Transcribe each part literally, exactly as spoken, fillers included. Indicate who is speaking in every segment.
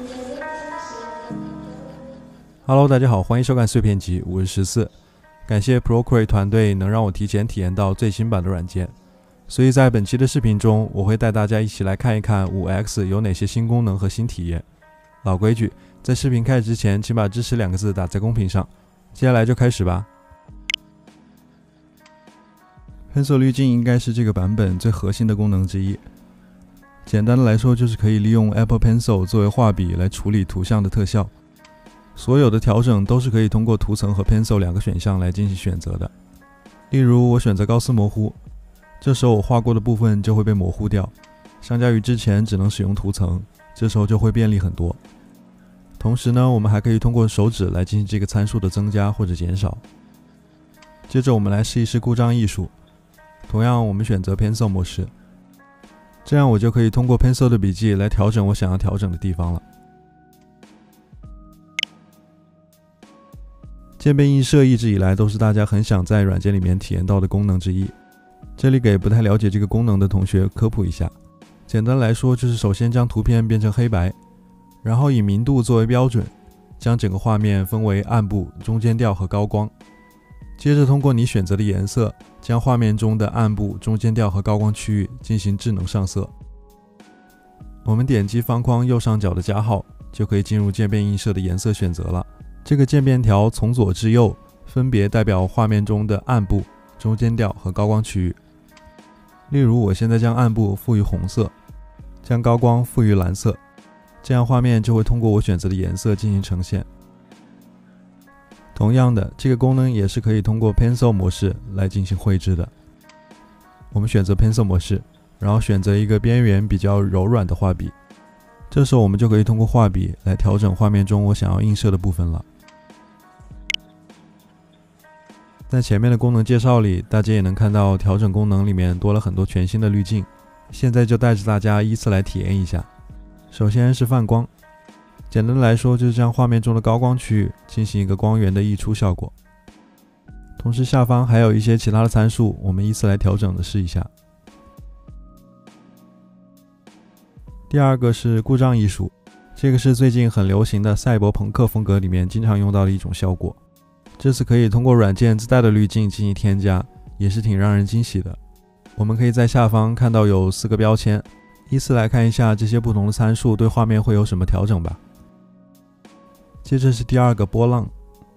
Speaker 1: Hello， 大家好，欢迎收看碎片集，我是十四。感谢 Procreate 团队能让我提前体验到最新版的软件，所以在本期的视频中，我会带大家一起来看一看 五 X 有哪些新功能和新体验。老规矩，在视频开始之前，请把支持两个字打在公屏上。接下来就开始吧。Pencil 滤镜应该是这个版本最核心的功能之一。简单的来说，就是可以利用 Apple Pencil 作为画笔来处理图像的特效。所有的调整都是可以通过图层和 Pencil 两个选项来进行选择的。例如，我选择高斯模糊，这时候我画过的部分就会被模糊掉，相较于之前只能使用图层，这时候就会便利很多。同时呢，我们还可以通过手指来进行这个参数的增加或者减少。接着我们来试一试故障艺术，同样我们选择 Pencil 模式，这样我就可以通过 Pencil 的笔记来调整我想要调整的地方了。渐变映射一直以来都是大家很想在软件里面体验到的功能之一。这里给不太了解这个功能的同学科普一下，简单来说就是首先将图片变成黑白，然后以明度作为标准，将整个画面分为暗部、中间调和高光。接着通过你选择的颜色，将画面中的暗部、中间调和高光区域进行智能上色。我们点击方框右上角的加号，就可以进入渐变映射的颜色选择了。这个渐变条从左至右分别代表画面中的暗部、中间调和高光区域。例如，我现在将暗部赋予红色，将高光赋予蓝色，这样画面就会通过我选择的颜色进行呈现。同样的，这个功能也是可以通过 Pencil 模式来进行绘制的。我们选择 Pencil 模式，然后选择一个边缘比较柔软的画笔，这时候我们就可以通过画笔来调整画面中我想要映射的部分了。在前面的功能介绍里，大家也能看到调整功能里面多了很多全新的滤镜，现在就带着大家依次来体验一下。首先是泛光，简单的来说就是将画面中的高光区域进行一个光源的溢出效果。同时下方还有一些其他的参数，我们依次来调整的试一下。第二个是故障艺术，这个是最近很流行的赛博朋克风格里面经常用到的一种效果。这次可以通过软件自带的滤镜进行添加，也是挺让人惊喜的。我们可以在下方看到有四个标签，依次来看一下这些不同的参数对画面会有什么调整吧。接着是第二个波浪，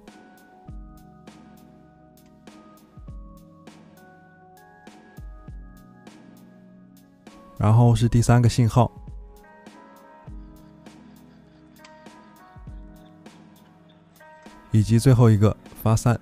Speaker 1: 然后是第三个信号，以及最后一个发散。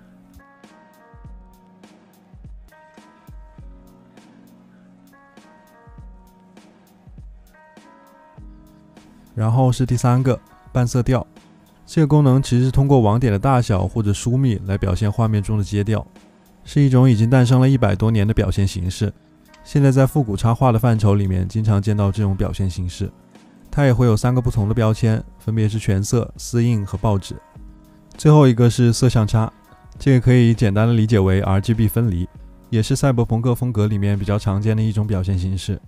Speaker 1: 然后是第三个半色调，这个功能其实是通过网点的大小或者疏密来表现画面中的阶调，是一种已经诞生了一百多年的表现形式。现在在复古插画的范畴里面经常见到这种表现形式。它也会有三个不同的标签，分别是全色、丝印和报纸。最后一个是色相差，这个可以简单的理解为 R G B 分离，也是赛博朋克风格里面比较常见的一种表现形式。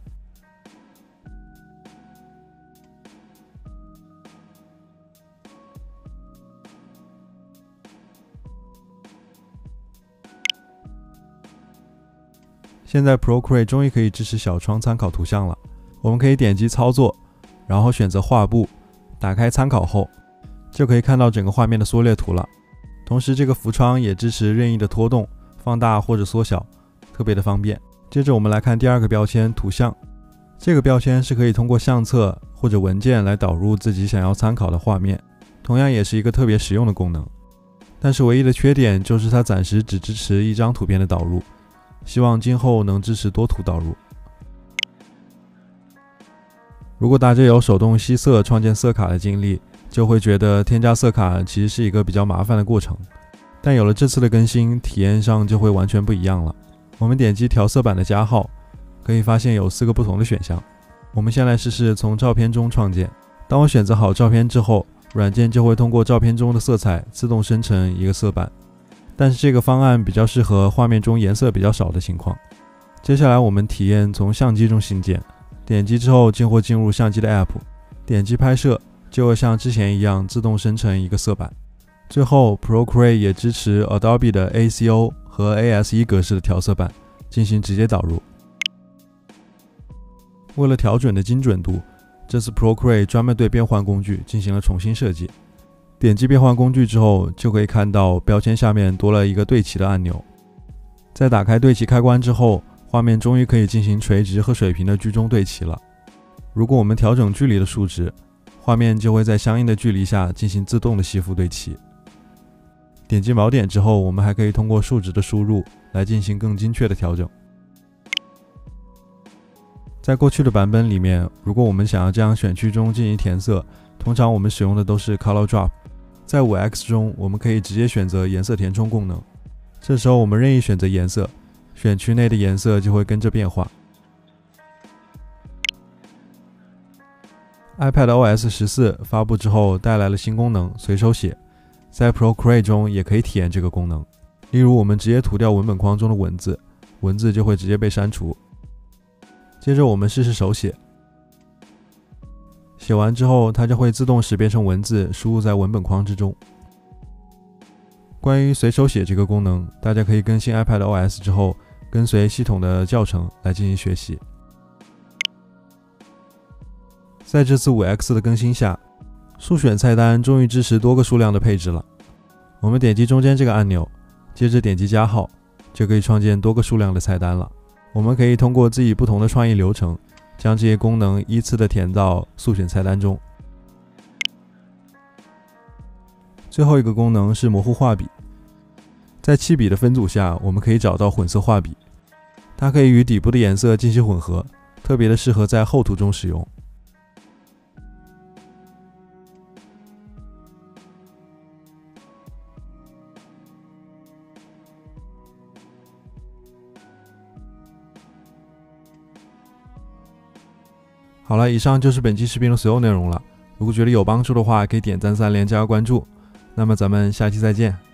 Speaker 1: 现在 Procreate 终于可以支持小窗参考图像了，我们可以点击操作，然后选择画布，打开参考后，就可以看到整个画面的缩略图了。同时这个浮窗也支持任意的拖动、放大或者缩小，特别的方便。接着我们来看第二个标签图像，这个标签是可以通过相册或者文件来导入自己想要参考的画面，同样也是一个特别实用的功能。但是唯一的缺点就是它暂时只支持一张图片的导入，希望今后能支持多图导入。如果大家有手动吸色创建色卡的经历，就会觉得添加色卡其实是一个比较麻烦的过程，但有了这次的更新，体验上就会完全不一样了。我们点击调色板的加号，可以发现有四个不同的选项。我们先来试试从照片中创建。当我选择好照片之后，软件就会通过照片中的色彩自动生成一个色板，但是这个方案比较适合画面中颜色比较少的情况。接下来我们体验从相机中新建，点击之后就会进入相机的 App， 点击拍摄， 就会像之前一样自动生成一个色板。最后 Procreate 也支持 Adobe 的 A C O 和 A S E 格式的调色板进行直接导入。为了调整的精准度，这次 Procreate 专门对变换工具进行了重新设计。点击变换工具之后，就可以看到标签下面多了一个对齐的按钮。在打开对齐开关之后，画面终于可以进行垂直和水平的居中对齐了。如果我们调整距离的数值，画面就会在相应的距离下进行自动的吸附对齐。点击锚点之后，我们还可以通过数值的输入来进行更精确的调整。在过去的版本里面，如果我们想要将选区中进行填色，通常我们使用的都是 Color Drop。在 五 X 中，我们可以直接选择颜色填充功能，这时候我们任意选择颜色，选区内的颜色就会跟着变化。iPadOS 十四发布之后带来了新功能随手写，在 Procreate 中也可以体验这个功能。例如我们直接涂掉文本框中的文字，文字就会直接被删除。接着我们试试手写，写完之后它就会自动识别成文字输入在文本框之中。关于随手写这个功能，大家可以更新 iPadOS 之后跟随系统的教程来进行学习。在这次 五 X 的更新下，速选菜单终于支持多个数量的配置了。我们点击中间这个按钮，接着点击加号，就可以创建多个数量的菜单了。我们可以通过自己不同的创意流程，将这些功能依次的填到速选菜单中。最后一个功能是模糊画笔，在气笔的分组下，我们可以找到混色画笔，它可以与底部的颜色进行混合，特别的适合在厚涂中使用。好了，以上就是本期视频的所有内容了。如果觉得有帮助的话，可以点赞、三连、加个关注。那么咱们下期再见。